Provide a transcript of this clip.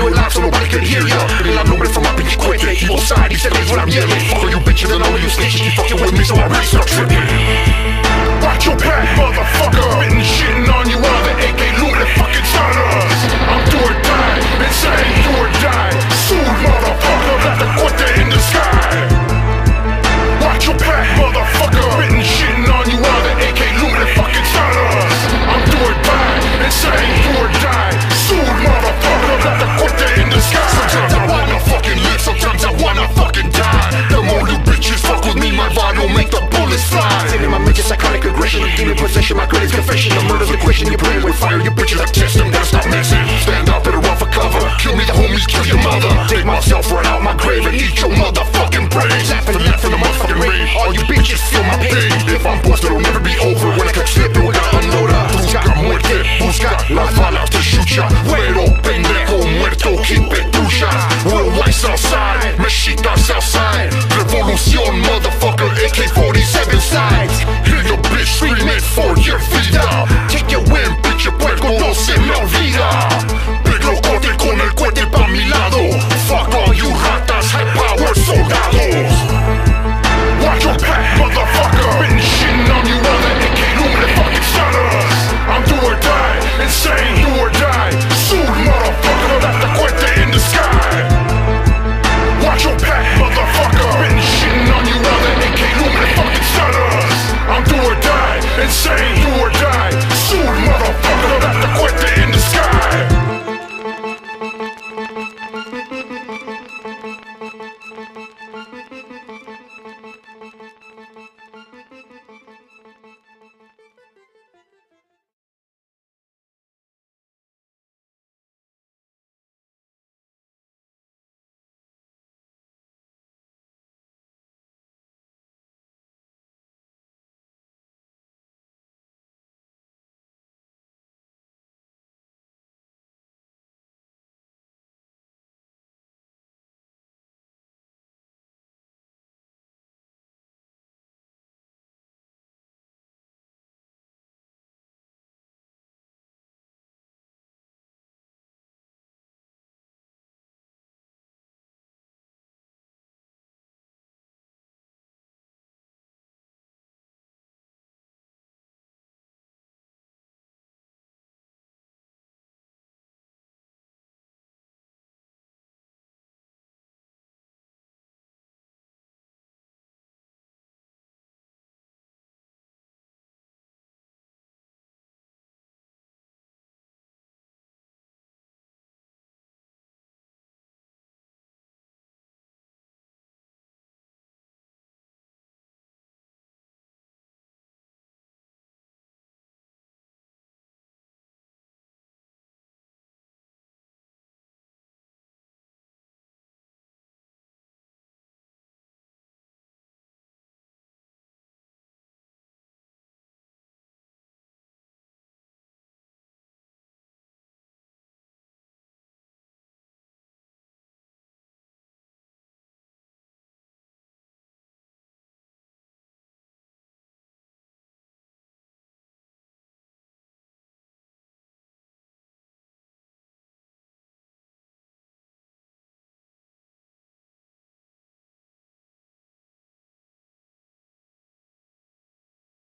you alive so nobody can hear ya. El nombre from my pinche cuete, evil side, y se le la mierda. Fuck all you bitches and all of you snitches, you fucking with me so I really start tripping. Watch your back, motherfucker. Spitting shitting on you all the AK Luna fucking stunners. I'm do or die, insane, do or die. Soon, motherfucker, got the cuete in the sky. Watch your back, motherfucker. Spitting shitting on you all the AK Luna fucking stunners. I'm do or die, insane, do or die. Soon, motherfucker, got the cuete in the sky. Sometimes I wanna fucking live, sometimes I wanna fucking die. The more you bitches fuck with me, my vibe will make the bullets fly. My mental psychotic aggression, demon possession, my greatest confession. The murder's equation, you're playing with fire, you're